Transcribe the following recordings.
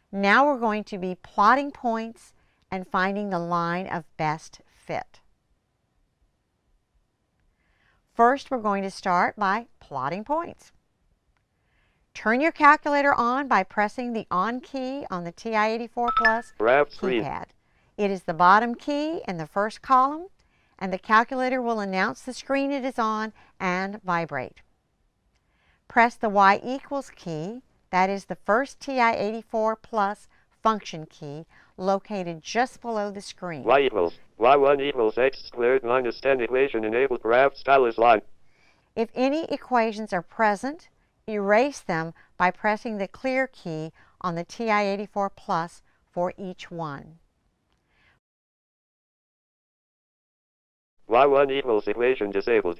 Now we're going to be plotting points and finding the line of best fit. First, we're going to start by plotting points. Turn your calculator on by pressing the On key on the TI-84 Plus keypad. It is the bottom key in the first column, and the calculator will announce the screen it is on and vibrate. Press the Y equals key, that is the first TI-84 Plus function key, located just below the screen. Y equals Y1 equals X squared minus 10 equation enabled graph stylus line. If any equations are present, erase them by pressing the clear key on the TI-84 Plus for each one. Y1 equals equation disabled.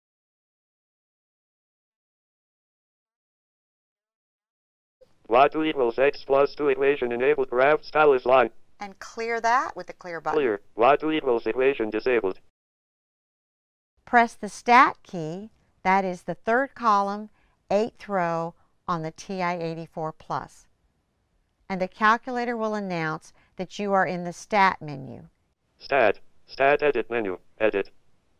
Y2 equals X plus 2 equation enabled graph stylus line. And clear that with the clear button. Clear. Y2 equals equation disabled. Press the Stat key, that is the third column, 8th row on the TI-84 Plus. And the calculator will announce that you are in the Stat menu. Stat edit menu, edit.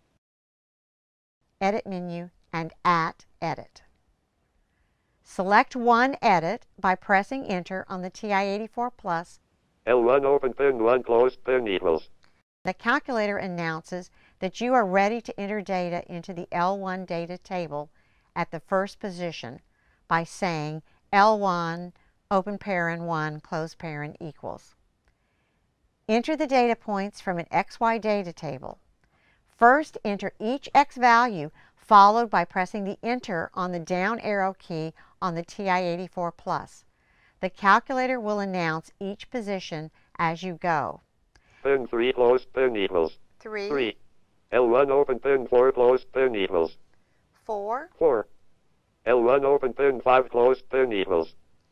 Edit menu and at edit. Select one edit by pressing Enter on the TI-84 Plus. L1 open pen 1 closed pen equals. The calculator announces that you are ready to enter data into the L1 data table at the first position by saying L1 open paren 1 close paren equals. Enter the data points from an XY data table. First, enter each X value, followed by pressing the Enter on the down arrow key on the TI-84 Plus. The calculator will announce each position as you go. Pen 3 closed pen equals. 3. L1 open pen 4 closed pen equals. 4. L1 open pen 5 closed pen equals.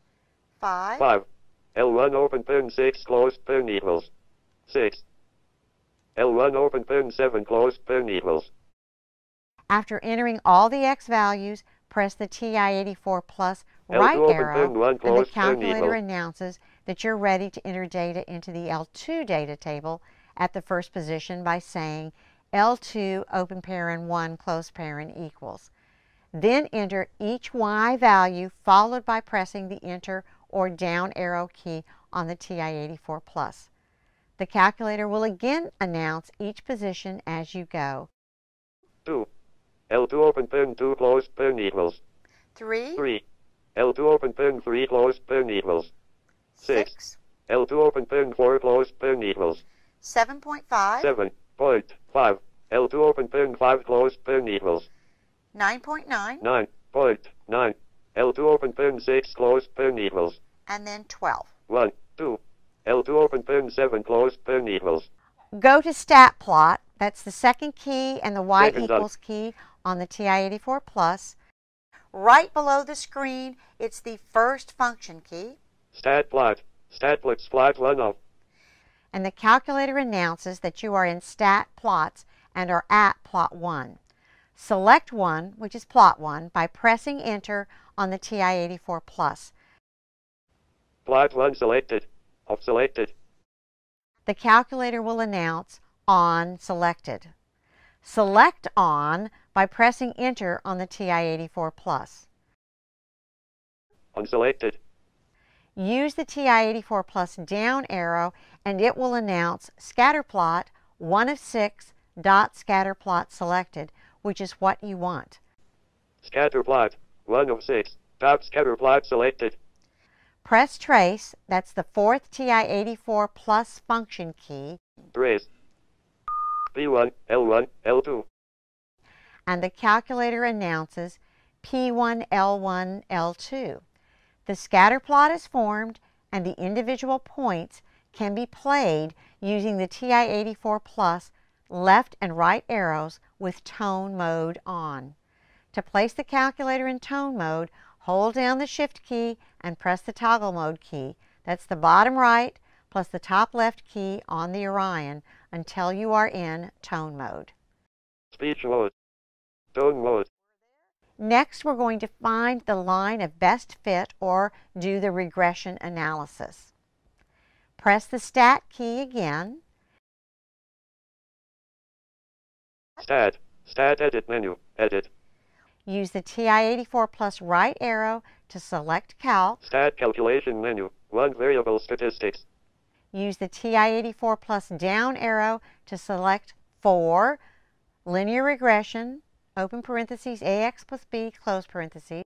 5. L1 open pen 6 closed pen equals. 6. L1 open pen 7 closed pen equals. After entering all the X values, press the TI-84 Plus right arrow, and the calculator announces that you're ready to enter data into the L2 data table at the first position by saying L2 open paren 1 close paren equals. Then enter each Y value, followed by pressing the Enter or down arrow key on the TI-84 Plus. The calculator will again announce each position as you go. 2. L2 open pen 2 closed pen equals. 3. L2 open pen 3 closed pen equals. 6. L2 open pen 4 closed pen equals. 7.5. 7.5. L2 open pen 5 closed pen equals. 9.9. 9.9. L2 open pen 6 closed pen equals. And then 12. 1, 2. L2 open pen 7 closed pen equals. Go to Stat Plot. That's the second key and the Y Second equals key on the TI-84 Plus. Right below the screen, it's the first function key. Stat plot. Stat plots plot 1 of. And the calculator announces that you are in Stat Plots and are at Plot 1. Select one, which is Plot 1, by pressing Enter on the TI-84 Plus. Plot 1 selected. Of selected. The calculator will announce On selected. Select On by pressing Enter on the TI-84 Plus. Unselected. Use the TI-84 Plus down arrow and it will announce Scatterplot 1 of 6 dot scatterplot selected, which is what you want. Scatterplot 1 of 6 dot scatterplot selected. Press Trace, that's the fourth TI-84 Plus function key. Trace. P1, L1, L2. And the calculator announces P1, L1, L2. The scatter plot is formed and the individual points can be played using the TI-84 Plus left and right arrows with tone mode on. To place the calculator in tone mode, hold down the Shift key and press the toggle mode key. That's the bottom right plus the top left key on the Orion until you are in tone mode. Speech mode. Tone mode. Next, we're going to find the line of best fit or do the regression analysis. Press the Stat key again. Stat Edit menu, Edit. Use the TI-84 plus right arrow to select Calc. Stat Calculation menu, 1 variable statistics. Use the TI-84 plus down arrow to select 4, Linear Regression, open parentheses, AX plus B, close parentheses.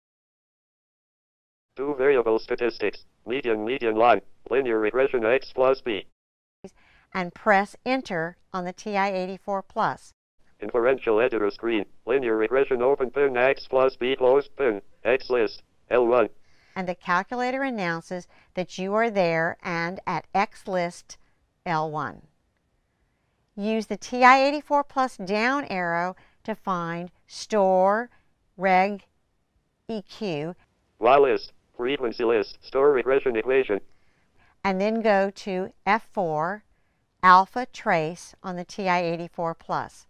2 variable statistics, median line, Linear Regression X plus B. And press Enter on the TI-84 plus. Inferential editor screen, Linear Regression open pin X plus B closed pin, X list, L1. And the calculator announces that you are there and at X list L1. Use the TI-84 plus down arrow to find Store Reg EQ. Y list, frequency list, store regression equation. And then go to F4, Alpha Trace on the TI-84 plus.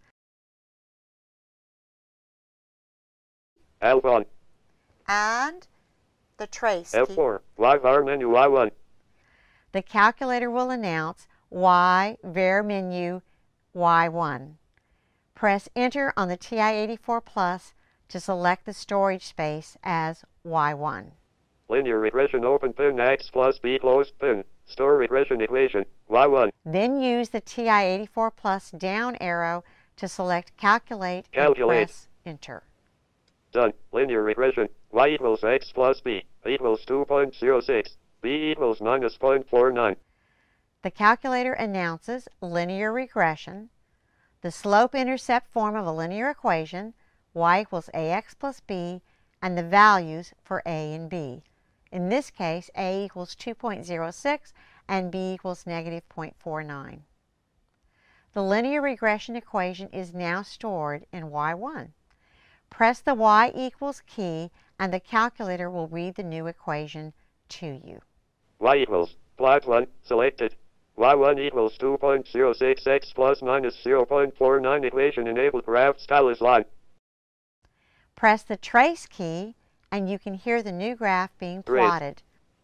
Alpha. And the trace F4, Y var menu Y1. The calculator will announce Y var menu Y1. Press Enter on the TI-84 plus to select the storage space as Y1. Linear Regression open pin X plus B closed pin, store regression equation, Y1. Then use the TI-84 plus down arrow to select Calculate and press Enter. Done. Linear regression, Y equals X plus B, equals 2.06, B equals minus 0.49. The calculator announces linear regression, the slope-intercept form of a linear equation, Y equals AX plus B, and the values for A and B. In this case, A equals 2.06 and B equals negative 0.49. The linear regression equation is now stored in Y1. Press the Y equals key and the calculator will read the new equation to you. Y equals, plot 1, selected. Y1 equals 2.06 x plus minus 0.49 equation enabled graph stylus line. Press the trace key and you can hear the new graph being plotted.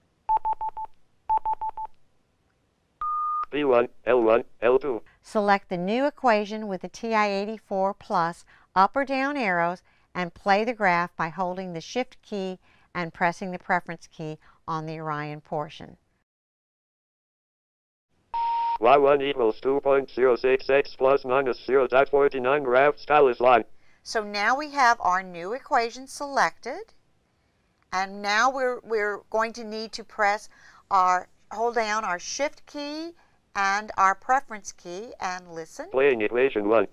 P1, L1, L2. Select the new equation with the TI-84 plus up or down arrows and play the graph by holding the Shift key and pressing the preference key on the Orion portion. Y1 equals 2.06 x plus minus 0.49 graph stylus line. So now we have our new equation selected, and now we're going to need to hold down our Shift key and our preference key and listen. Playing equation 1.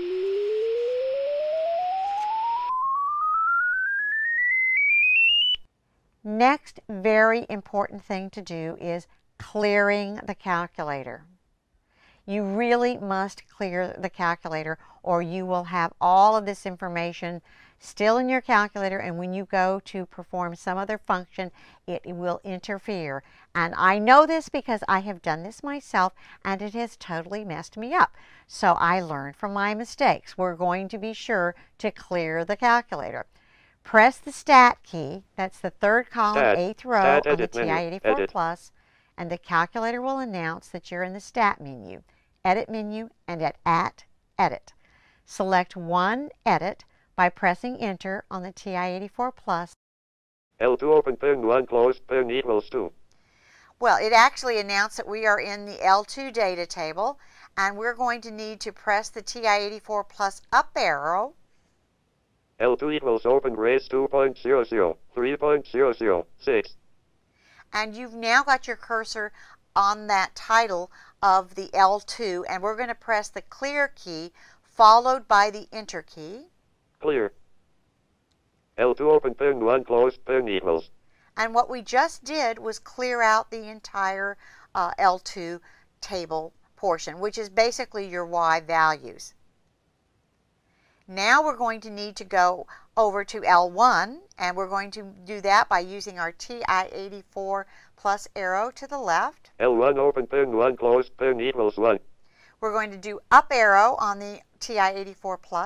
Next very important thing to do is clearing the calculator. You really must clear the calculator or you will have all of this information still in your calculator, and when you go to perform some other function, it will interfere. And I know this because I have done this myself and it has totally messed me up. So I learned from my mistakes. We're going to be sure to clear the calculator. Press the Stat key, that's the third column, 8th row on the TI-84 plus, and the calculator will announce that you're in the Stat menu, Edit menu, and at Edit. Select one Edit by pressing Enter on the TI-84 plus. L2 open pin 1 closed pin equals 2. Well, it actually announced that we are in the L2 data table, and we're going to need to press the TI-84 plus up arrow. L2 equals open brace 2.00, 3.006. And you've now got your cursor on that title of the L2, and we're going to press the Clear key followed by the Enter key. Clear. L2 open pin 1 closed pin equals. And what we just did was clear out the entire L2 table portion, which is basically your Y values. Now we're going to need to go over to L1, and we're going to do that by using our TI-84 plus arrow to the left. L1 open pin 1 closed pin equals 1. We're going to do up arrow on the TI-84 plus.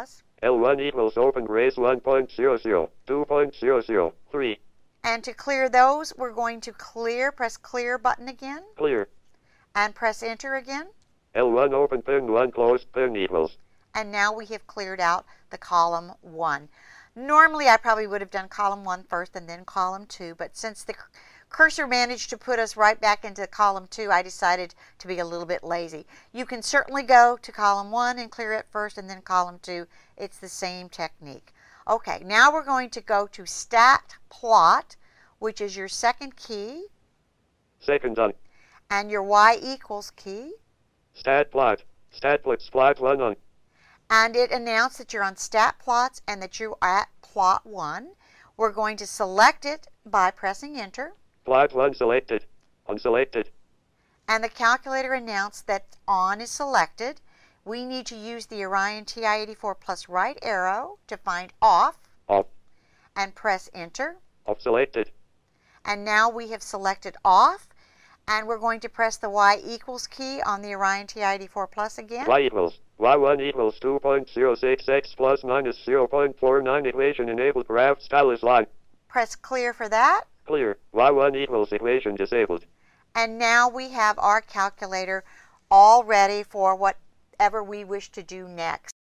L1 equals open brace 1.00, 2.003. And to clear those, we're going to press clear button again. Clear. And press enter again. L1 open pin 1 closed pin equals. And now we have cleared out the column 1. Normally I probably would have done column 1 first and then column 2, but since the cursor managed to put us right back into column 2, I decided to be a little bit lazy. You can certainly go to column 1 and clear it first and then column 2. It's the same technique. Okay, now we're going to go to stat plot, which is your second key. Second on. And your y equals key. Stat plot. Stat plot 1 on. And it announced that you're on stat plots and that you're at plot 1. We're going to select it by pressing enter. Plot 1 selected. Unselected. And the calculator announced that on is selected. We need to use the Orion TI-84 plus right arrow to find off. Off. And press enter. Off selected. And now we have selected off. And we're going to press the y equals key on the Orion TI-84 plus again. Y equals. Y1 equals 2.06x plus minus 0.49 equation enabled graph stylus line. Press clear for that. Clear. Y1 equals equation disabled. And now we have our calculator all ready for whatever we wish to do next.